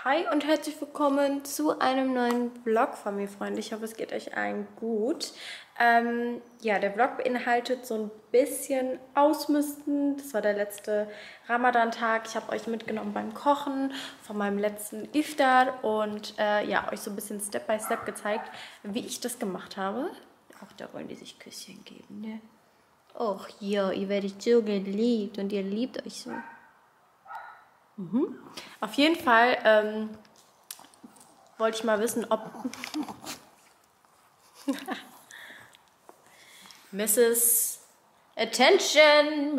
Hi und herzlich willkommen zu einem neuen Vlog von mir, Freunde. Ich hoffe, es geht euch allen gut. Ja, der Vlog beinhaltet so ein bisschen Ausmisten. Das war der letzte Ramadan-Tag. Ich habe euch mitgenommen beim Kochen von meinem letzten Iftar und ja, euch so ein bisschen Step by Step gezeigt, wie ich das gemacht habe. Auch da wollen die sich Küsschen geben, ne? Och ja, ihr werdet so geliebt und ihr liebt euch so. Auf jeden Fall wollte ich mal wissen, ob Mrs. Attention.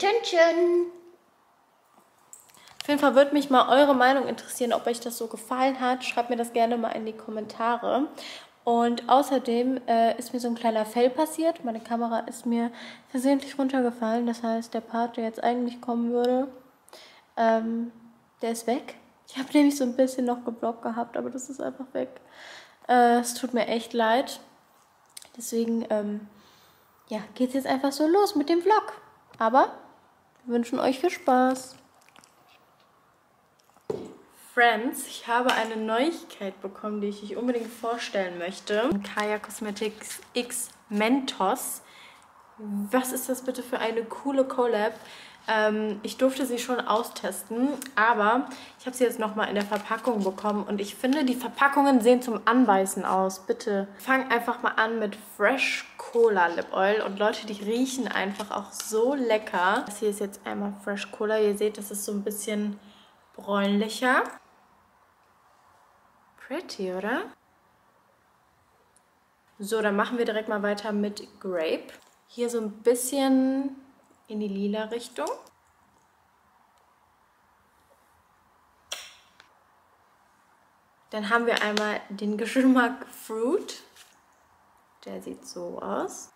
Auf jeden Fall würde mich mal eure Meinung interessieren, ob euch das so gefallen hat. Schreibt mir das gerne mal in die Kommentare. Und außerdem ist mir so ein kleiner Fail passiert. Meine Kamera ist mir versehentlich runtergefallen. Das heißt, der Part, der jetzt eigentlich kommen würde, der ist weg. Ich habe nämlich so ein bisschen noch geblockt gehabt, aber das ist einfach weg. Es tut mir echt leid. Deswegen, ja, geht es jetzt einfach so los mit dem Vlog. Aber wir wünschen euch viel Spaß. Friends, ich habe eine Neuigkeit bekommen, die ich euch unbedingt vorstellen möchte. Kaya Cosmetics X Mentos. Was ist das bitte für eine coole Collab? Ich durfte sie schon austesten, aber ich habe sie jetzt nochmal in der Verpackung bekommen und ich finde, die Verpackungen sehen zum Anbeißen aus. Bitte fang einfach mal an mit Fresh Cola Lip Oil und Leute, die riechen einfach auch so lecker. Das hier ist jetzt einmal Fresh Cola. Ihr seht, das ist so ein bisschen bräunlicher. Pretty, oder? So, dann machen wir direkt mal weiter mit Grape. Hier so ein bisschen in die lila Richtung. Dann haben wir einmal den Geschmack Fruit. Der sieht so aus.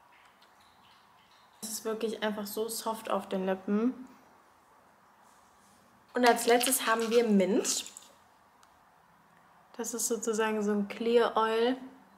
Das ist wirklich einfach so soft auf den Lippen. Und als letztes haben wir Mint. Das ist sozusagen so ein Clear Oil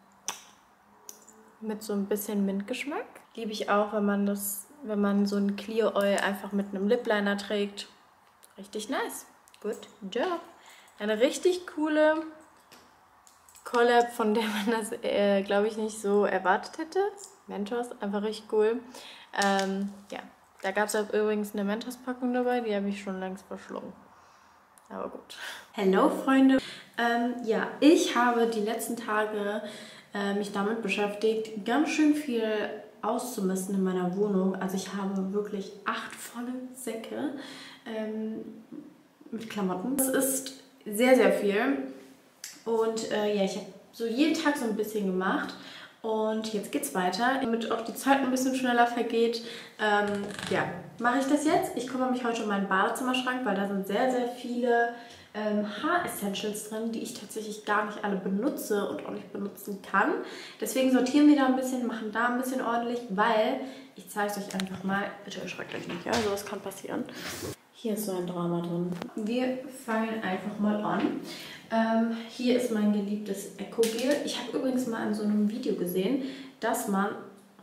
mit so ein bisschen Mintgeschmack. Liebe ich auch, wenn man so ein Clear Oil einfach mit einem Lip Liner trägt. Richtig nice. Good job. Eine richtig coole Collab, von der man das, glaube ich, nicht so erwartet hätte. Mentos, einfach richtig cool. Ja, da gab es auch übrigens eine Mentos-Packung dabei, die habe ich schon längst verschlungen. Aber gut. Hello, Freunde. Ja, ich habe die letzten Tage mich damit beschäftigt, ganz schön viel auszumisten in meiner Wohnung. Also ich habe wirklich 8 volle Säcke mit Klamotten. Das ist sehr, sehr viel. Und ja, ich habe so jeden Tag so ein bisschen gemacht. Und jetzt geht's weiter. Damit auch die Zeit ein bisschen schneller vergeht, ja, mache ich das jetzt. Ich kümmere mich heute um meinen Badezimmerschrank, weil da sind sehr, sehr viele Haaressentials drin, die ich tatsächlich gar nicht alle benutze und auch nicht benutzen kann. Deswegen sortieren wir da ein bisschen, machen da ein bisschen ordentlich, weil ich zeige es euch einfach mal. Bitte erschreckt euch nicht, ja? Sowas kann passieren. Hier ist so ein Drama drin. Wir fangen einfach mal an. Hier ist mein geliebtes Eco-Gel. Ich habe übrigens mal in so einem Video gesehen, dass man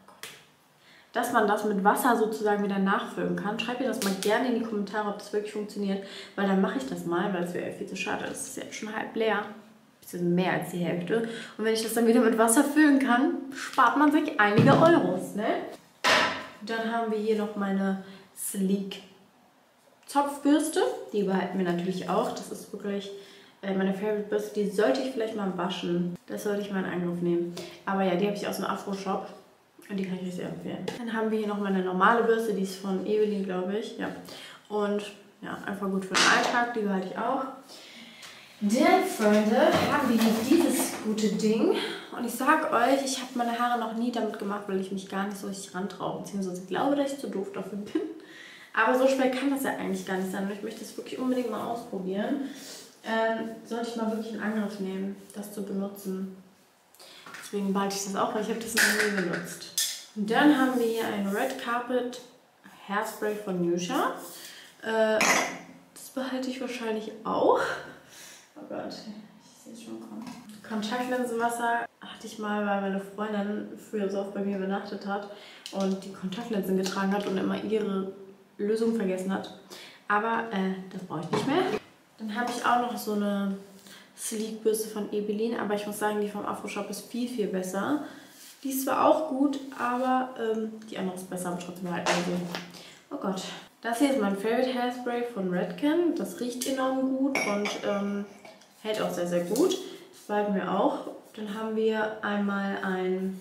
das mit Wasser sozusagen wieder nachfüllen kann. Schreibt mir das mal gerne in die Kommentare, ob das wirklich funktioniert, weil dann mache ich das mal, weil es wäre viel zu schade. Das ist jetzt schon halb leer. Das ist mehr als die Hälfte. Und wenn ich das dann wieder mit Wasser füllen kann, spart man sich einige Euros, ne? Dann haben wir hier noch meine Sleek Zopfbürste. Die behalten wir natürlich auch. Das ist wirklich meine Favorite Bürste. Die sollte ich vielleicht mal waschen. Das sollte ich mal in Angriff nehmen. Aber ja, die habe ich aus dem Afro-Shop. Und die kann ich euch sehr empfehlen. Dann haben wir hier noch meine normale Bürste. Die ist von Evelyn, glaube ich. Ja. Und ja, einfach gut für den Alltag. Die behalte ich auch. Dann, Freunde, haben wir hier dieses gute Ding. Und ich sag euch, ich habe meine Haare noch nie damit gemacht, weil ich mich gar nicht so richtig rantraue. Beziehungsweise ich glaube, dass ich zu doof dafür bin. Aber so schwer kann das ja eigentlich gar nicht sein. Und ich möchte das wirklich unbedingt mal ausprobieren. Sollte ich mal wirklich in Angriff nehmen, das zu benutzen. Deswegen behalte ich das auch, weil ich habe das noch nie benutzt. Und dann haben wir hier ein Red Carpet Hairspray von Nusha. Das behalte ich wahrscheinlich auch. Oh Gott, ich sehe es schon kommen. Kontaktlinsenwasser hatte ich mal, weil meine Freundin früher so oft bei mir übernachtet hat und die Kontaktlinsen getragen hat und immer ihre Lösung vergessen hat. Aber das brauche ich nicht mehr. Dann habe ich auch noch so eine Sleek-Bürste von Ebelin, aber ich muss sagen, die vom Afro-Shop ist viel, viel besser. Die ist zwar auch gut, aber die andere ist besser, aber trotzdem halt irgendwie. Oh Gott. Das hier ist mein Favorite Hairspray von Redken. Das riecht enorm gut und hält auch sehr, sehr gut. Das behalten wir auch. Dann haben wir einmal ein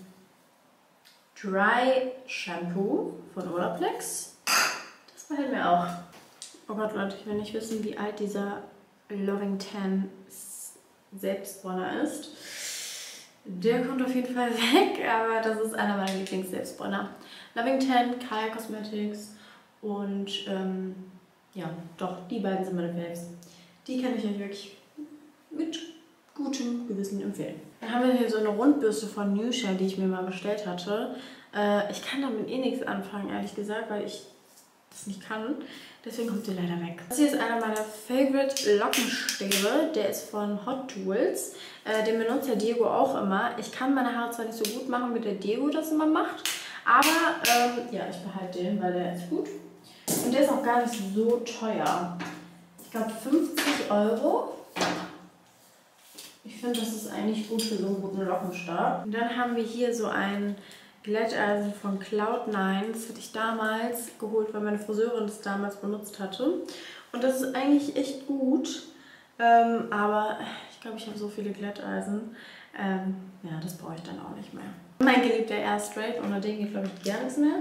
Dry Shampoo von Olaplex. Das behalten wir auch. Oh Gott, Leute, ich will nicht wissen, wie alt dieser Loving Tan Selbstbräuner ist. Der kommt auf jeden Fall weg, aber das ist einer meiner Lieblings-Selbstbräuner. Loving Tan, Kaya Cosmetics und ja, doch, die beiden sind meine Faves. Die kann ich euch wirklich mit gutem Gewissen empfehlen. Dann haben wir hier so eine Rundbürste von Nusha, die ich mir mal bestellt hatte. Ich kann damit eh nichts anfangen, ehrlich gesagt, weil ich das nicht kann. Deswegen kommt sie leider weg. Das hier ist einer meiner Favorite Lockenstäbe. Der ist von Hot Tools. Den benutzt der Diego auch immer. Ich kann meine Haare zwar nicht so gut machen, wie der Diego das immer macht. Aber ja, ich behalte den, weil der ist gut. Und der ist auch gar nicht so teuer. Ich glaube 50 Euro. Ich finde, das ist eigentlich gut für so einen guten Lockenstab. Und dann haben wir hier so ein Glätteisen von Cloud9. Das hatte ich damals geholt, weil meine Friseurin das damals benutzt hatte. Und das ist eigentlich echt gut. Aber ich glaube, ich habe so viele Glätteisen. Ja, das brauche ich dann auch nicht mehr. Mein geliebter Air Straight, ohne den geht, glaube ich, gar nichts mehr.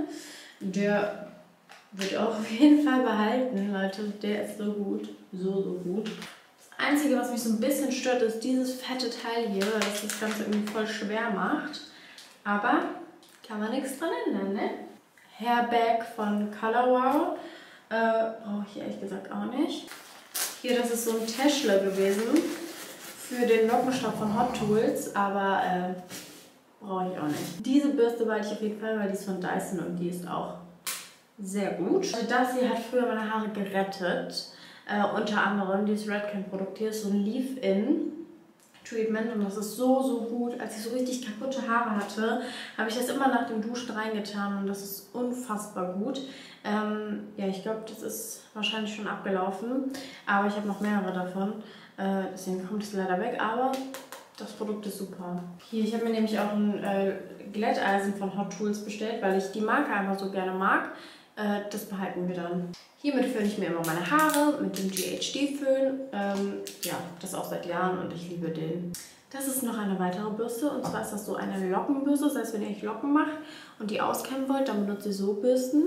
Der wird auch auf jeden Fall behalten, Leute. Der ist so gut. So, so gut. Das Einzige, was mich so ein bisschen stört, ist dieses fette Teil hier, weil das Ganze irgendwie voll schwer macht. Aber kann man nichts dran ändern, ne? Hairbag von Color Wow. Brauche ich ehrlich gesagt auch nicht. Hier, das ist so ein Täschle gewesen für den Lockenstab von Hot Tools, aber brauche ich auch nicht. Diese Bürste behalte ich auf jeden Fall, weil die ist von Dyson und die ist auch sehr gut. Also das hier hat früher meine Haare gerettet. Unter anderem dieses Redken-Produkt hier ist so ein Leave-In-Treatment und das ist so, so gut. Als ich so richtig kaputte Haare hatte, habe ich das immer nach dem Duschen reingetan und das ist unfassbar gut. Ja, ich glaube, das ist wahrscheinlich schon abgelaufen, aber ich habe noch mehrere davon. Deswegen kommt es leider weg, aber das Produkt ist super. Hier, ich habe mir nämlich auch ein Glätteisen von Hot Tools bestellt, weil ich die Marke einfach so gerne mag. Das behalten wir dann. Hiermit föhne ich mir immer meine Haare mit dem GHD-Föhn. Ja, das auch seit Jahren und ich liebe den. Das ist noch eine weitere Bürste und zwar ist das so eine Lockenbürste. Das heißt, wenn ihr euch Locken macht und die auskämmen wollt, dann benutzt ihr so Bürsten,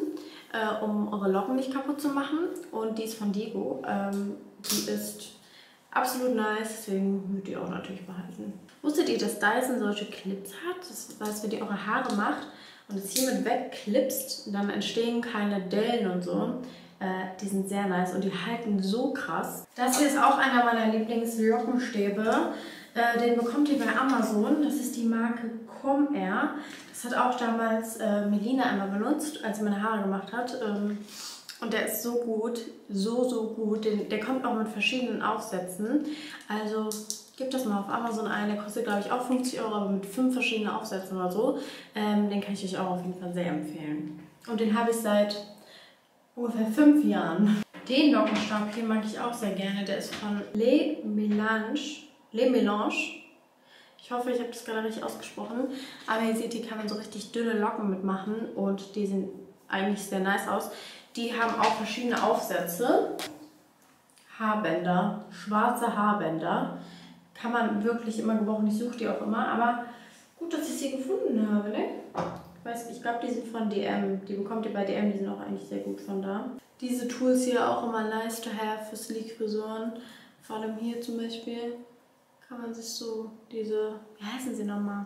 um eure Locken nicht kaputt zu machen. Und die ist von Diego. Die ist absolut nice, deswegen würdet ihr auch natürlich behalten. Wusstet ihr, dass Dyson solche Clips hat? Das heißt, wenn ihr eure Haare macht und es hiermit wegklipst, dann entstehen keine Dellen und so. Die sind sehr nice und die halten so krass. Das hier ist auch einer meiner Lieblings-Lockenstäbe. Den bekommt ihr bei Amazon. Das ist die Marke Comair. Das hat auch damals Melina einmal benutzt, als sie meine Haare gemacht hat. Und der ist so gut, so, so gut. Der kommt auch mit verschiedenen Aufsätzen. Also gebt das mal auf Amazon ein. Der kostet, glaube ich, auch 50 Euro, aber mit 5 verschiedenen Aufsätzen oder so. Den kann ich euch auch auf jeden Fall sehr empfehlen. Und den habe ich seit ungefähr 5 Jahren. Den Lockenstab hier mag ich auch sehr gerne. Der ist von Les Mélanges. Ich hoffe, ich habe das gerade richtig ausgesprochen. Aber ihr seht, hier kann man so richtig dünne Locken mitmachen und die sehen eigentlich sehr nice aus. Die haben auch verschiedene Aufsätze. Haarbänder, schwarze Haarbänder. Kann man wirklich immer gebrauchen. Ich suche die auch immer. Aber gut, dass ich sie gefunden habe, ne? Ich glaube, die sind von DM. Die bekommt ihr bei DM. Die sind auch eigentlich sehr gut von da. Diese Tools hier auch immer nice to have für Sleek-Frisuren. Vor allem hier zum Beispiel kann man sich so diese, wie heißen sie nochmal?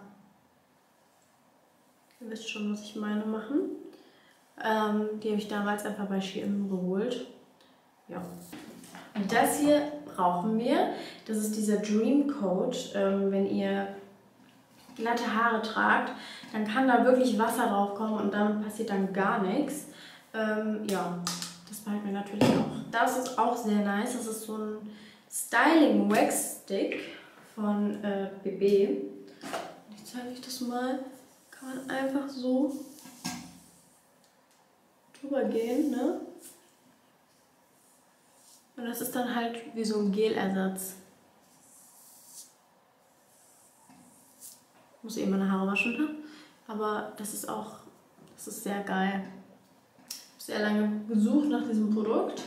Ihr wisst schon, was ich meine, machen. Die habe ich damals einfach bei Shein geholt. Ja. Und das hier brauchen wir. Das ist dieser Dream Coat. Wenn ihr glatte Haare tragt, dann kann da wirklich Wasser drauf kommen und damit passiert dann gar nichts. Ja, das behalten wir natürlich auch. Das ist auch sehr nice. Das ist so ein Styling Wax Stick von BB. Ich zeige euch das mal. Kann man einfach so drüber gehen, ne? Und das ist dann halt wie so ein Gelersatz. Ich muss eh meine Haare waschen, ne? Aber das ist sehr geil. Ich habe sehr lange gesucht nach diesem Produkt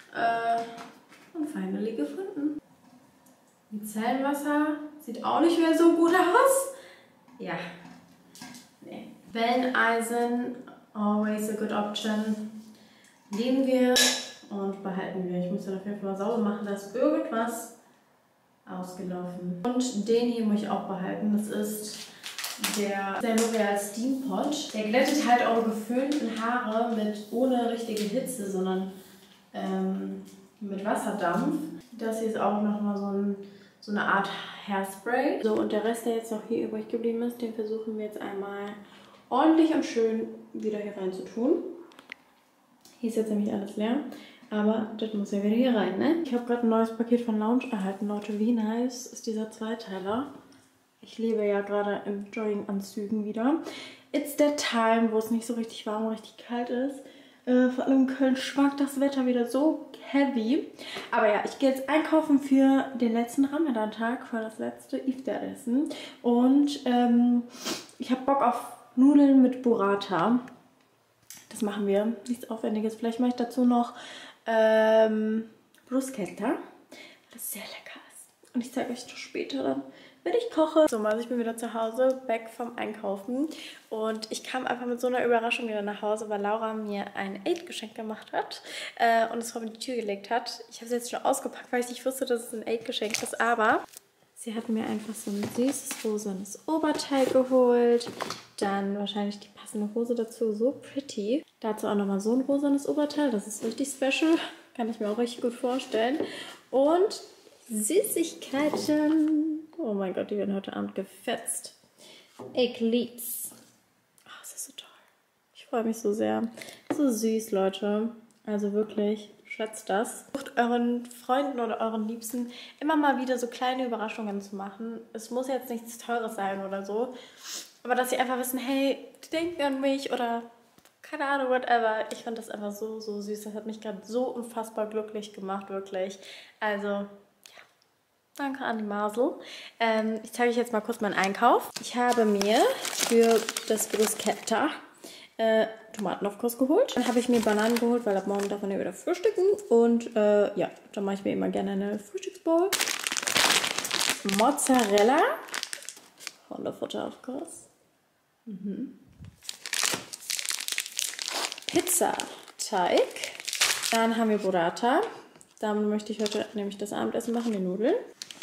und finally gefunden. Micellenwasser sieht auch nicht mehr so gut aus. Ja. Nee. Welleneisen, always a good option. Nehmen wir und behalten wir. Ich muss dann auf jeden Fall mal sauber machen, da ist irgendwas ausgelaufen. Und den hier muss ich auch behalten. Das ist der L'Oreal Steam Pot. Der glättet halt eure geföhnten Haare ohne richtige Hitze, sondern mit Wasserdampf. Das hier ist auch nochmal so eine Art Hairspray. So, und der Rest, der jetzt noch hier übrig geblieben ist, den versuchen wir jetzt einmal ordentlich und schön wieder hier rein zu tun. Hier ist jetzt nämlich alles leer, aber das muss ja wieder hier rein, ne? Ich habe gerade ein neues Paket von Lounge erhalten, Leute. Wie nice ist dieser Zweiteiler? Ich lebe ja gerade in Jogginganzügen wieder. It's that time, wo es nicht so richtig warm und richtig kalt ist. Vor allem in Köln schwankt das Wetter wieder so heavy. Aber ja, ich gehe jetzt einkaufen für den letzten Ramadan-Tag, für das letzte Iftar-Essen. Und ich habe Bock auf Nudeln mit Burrata. Das machen wir. Nichts Aufwendiges. Vielleicht mache ich dazu noch Bruschetta, das sehr lecker ist. Und ich zeige euch das später dann, wenn ich koche. So, also ich bin wieder zu Hause, back vom Einkaufen. Und ich kam einfach mit so einer Überraschung wieder nach Hause, weil Laura mir ein Aid-Geschenk gemacht hat und es vor mir die Tür gelegt hat. Ich habe es jetzt schon ausgepackt, weil ich nicht wusste, dass es ein Aid-Geschenk ist, aber sie hat mir einfach so ein süßes rosanes Oberteil geholt. Dann wahrscheinlich die passende Hose dazu, so pretty. Dazu auch nochmal so ein rosanes Oberteil, das ist richtig special. Kann ich mir auch richtig gut vorstellen. Und Süßigkeiten. Oh mein Gott, die werden heute Abend gefetzt. Ich lieb's. Oh, das ist so toll. Ich freue mich so sehr. So süß, Leute. Also wirklich, schätzt das. Versucht euren Freunden oder euren Liebsten immer mal wieder so kleine Überraschungen zu machen. Es muss jetzt nichts Teures sein oder so. Aber dass sie einfach wissen, hey, die denken an mich oder keine Ahnung, whatever. Ich fand das einfach so, so süß. Das hat mich gerade so unfassbar glücklich gemacht, wirklich. Also, ja. Danke an die Masel. Ich zeige euch jetzt mal kurz meinen Einkauf. Ich habe mir für das Bruschetta Tomaten auf Kurs geholt. Dann habe ich mir Bananen geholt, weil ab morgen darf man ja wieder frühstücken. Und ja, dann mache ich mir immer gerne eine Frühstücksbowl. Mozzarella. Hundefutter auf Kurs. Pizzateig. Dann haben wir Burrata. Damit möchte ich heute nämlich das Abendessen machen, die Nudeln.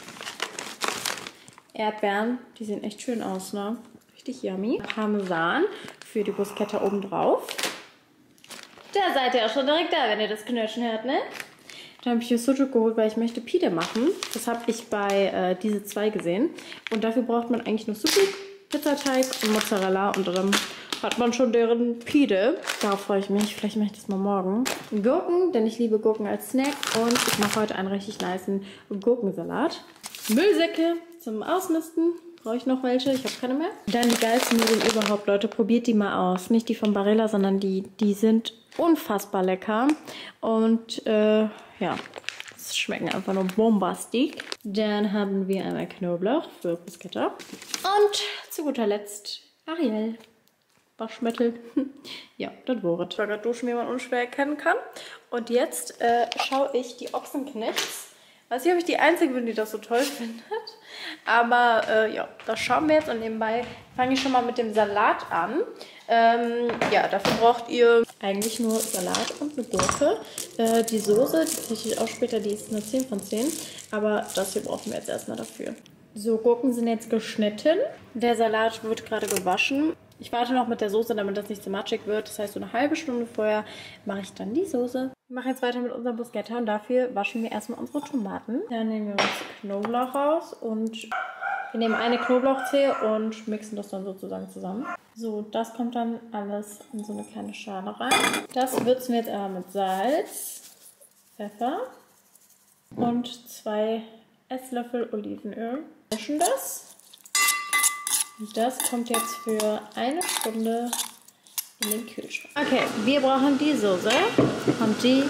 Erdbeeren, die sehen echt schön aus, ne? Richtig yummy. Parmesan für die Bruschetta obendrauf. Da seid ihr auch schon direkt da, wenn ihr das Knirschen hört, ne? Dann habe ich hier Sucuk geholt, weil ich möchte Pide machen. Das habe ich bei diese zwei gesehen. Und dafür braucht man eigentlich nur Sucuk, Pizzateig und Mozzarella. Und dann hat man schon deren Pide. Darauf freue ich mich. Vielleicht mache ich das mal morgen. Gurken, denn ich liebe Gurken als Snack. Und ich mache heute einen richtig nicen Gurkensalat. Müllsäcke zum Ausmisten. Brauche ich noch welche? Ich habe keine mehr. Dann die geilsten Nudeln überhaupt, Leute. Probiert die mal aus. Nicht die von Barilla, sondern die sind unfassbar lecker. Und ja, es schmecken einfach nur bombastic. Dann haben wir einmal Knoblauch für Bruschetta. Und zu guter Letzt Ariel. Waschmittel. Ja, das war es. Ich war gerade duschen, wie man unschwer erkennen kann. Und jetzt schaue ich die Ochsenknechts. Weiß nicht, ob ich die Einzige bin, die das so toll findet. Aber ja, das schauen wir jetzt. Und nebenbei fange ich schon mal mit dem Salat an. Ja, dafür braucht ihr eigentlich nur Salat und eine Gurke. Die Soße, die zeige ich auch später, die ist eine 10 von 10. Aber das hier brauchen wir jetzt erstmal dafür. So, Gurken sind jetzt geschnitten. Der Salat wird gerade gewaschen. Ich warte noch mit der Soße, damit das nicht so matschig wird. Das heißt, so eine halbe Stunde vorher mache ich dann die Soße. Wir machen jetzt weiter mit unserem Bruschetta und dafür waschen wir erstmal unsere Tomaten. Dann nehmen wir uns Knoblauch raus und wir nehmen eine Knoblauchzehe und mixen das dann sozusagen zusammen. So, das kommt dann alles in so eine kleine Schale rein. Das würzen wir jetzt einmal mit Salz, Pfeffer und 2 Esslöffel Olivenöl. Mischen das. Und das kommt jetzt für eine Stunde in den Kühlschrank. Okay, wir brauchen die Soße und die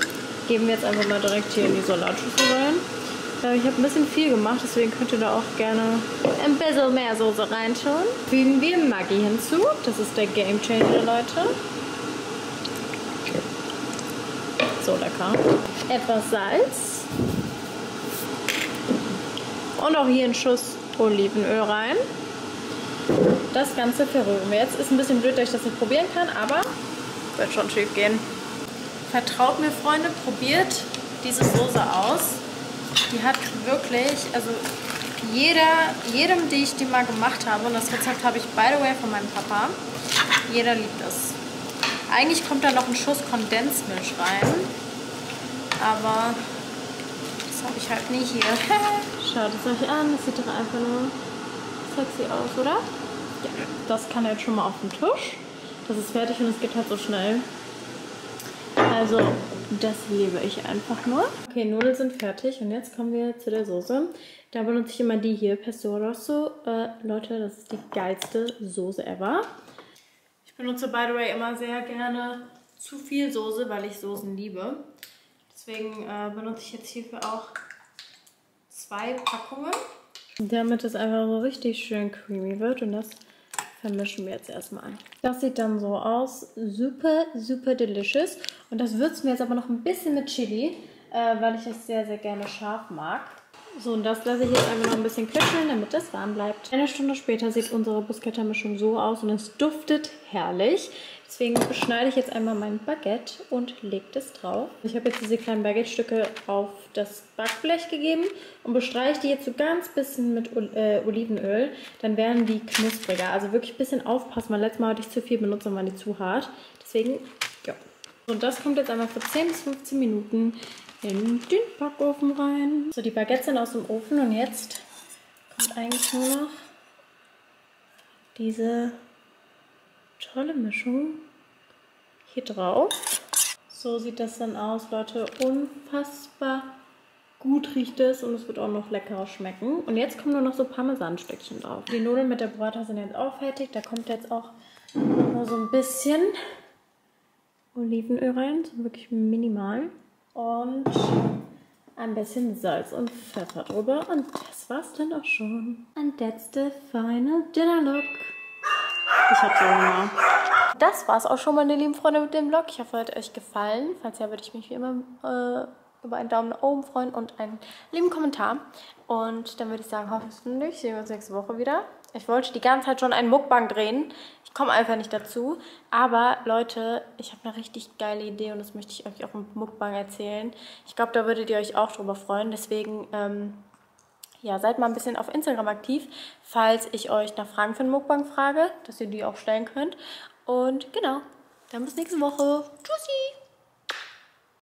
geben wir jetzt einfach mal direkt hier in die Salatschüssel rein. Ich habe ein bisschen viel gemacht, deswegen könnt ihr da auch gerne ein bisschen mehr Soße reintun. Fügen wir Maggi hinzu. Das ist der Game Changer, Leute. So lecker. Etwas Salz. Und auch hier einen Schuss Olivenöl rein. Das Ganze verrühren wir jetzt. Ist ein bisschen blöd, dass ich das nicht probieren kann, aber wird schon schief gehen. Vertraut mir, Freunde, probiert diese Soße aus. Die hat wirklich, also jedem, die ich die mal gemacht habe, und das Rezept habe ich, by the way, von meinem Papa, jeder liebt es. Eigentlich kommt da noch ein Schuss Kondensmilch rein, aber das habe ich halt nie hier. Schaut es euch an, das sieht doch einfach nur sexy aus, oder? Ja, das kann jetzt schon mal auf den Tisch. Das ist fertig und es geht halt so schnell. Also, das liebe ich einfach nur. Okay, Nudeln sind fertig und jetzt kommen wir zu der Soße. Da benutze ich immer die hier, Pesto Rosso. Leute, das ist die geilste Soße ever. Ich benutze, by the way, immer sehr gerne zu viel Soße, weil ich Soßen liebe. Deswegen benutze ich jetzt hierfür auch 2 Packungen. Damit es einfach so richtig schön creamy wird und das vermischen wir jetzt erstmal. Das sieht dann so aus. Super, super delicious. Und das würzen wir jetzt aber noch ein bisschen mit Chili, weil ich das sehr, sehr gerne scharf mag. So, und das lasse ich jetzt einfach noch ein bisschen köcheln, damit das warm bleibt. Eine Stunde später sieht unsere Bruschetta-Mischung so aus und es duftet herrlich. Deswegen beschneide ich jetzt einmal mein Baguette und lege das drauf. Ich habe jetzt diese kleinen Baguette-Stücke auf das Backblech gegeben und bestreiche die jetzt so ganz bisschen mit Olivenöl. Dann werden die knuspriger. Also wirklich ein bisschen aufpassen, weil letztes Mal hatte ich zu viel benutzt und waren die zu hart. Deswegen, ja. Und das kommt jetzt einmal für 10 bis 15 Minuten in den Backofen rein. So, die Baguettes sind aus dem Ofen und jetzt kommt eigentlich nur noch diese tolle Mischung hier drauf. So sieht das dann aus, Leute. Unfassbar gut riecht es und es wird auch noch leckerer schmecken. Und jetzt kommen nur noch so Parmesanstückchen drauf. Die Nudeln mit der Burrata sind jetzt auch fertig. Da kommt jetzt auch nur so ein bisschen Olivenöl rein, so wirklich minimal. Und ein bisschen Salz und Pfeffer drüber. Und das war's dann auch schon. And that's the final dinner look. Ich hab so Hunger. Das war's auch schon, meine lieben Freunde, mit dem Vlog. Ich hoffe, es hat euch gefallen. Falls ja, würde ich mich wie immer über einen Daumen nach oben freuen und einen lieben Kommentar. Und dann würde ich sagen, hoffentlich sehen wir uns nächste Woche wieder. Ich wollte die ganze Zeit schon einen Mukbang drehen. Ich komme einfach nicht dazu. Aber Leute, ich habe eine richtig geile Idee und das möchte ich euch auch im Mukbang erzählen. Ich glaube, da würdet ihr euch auch drüber freuen. Deswegen, ja, seid mal ein bisschen auf Instagram aktiv, falls ich euch nach Fragen für den Mukbang frage, dass ihr die auch stellen könnt. Und genau, dann bis nächste Woche. Tschüssi!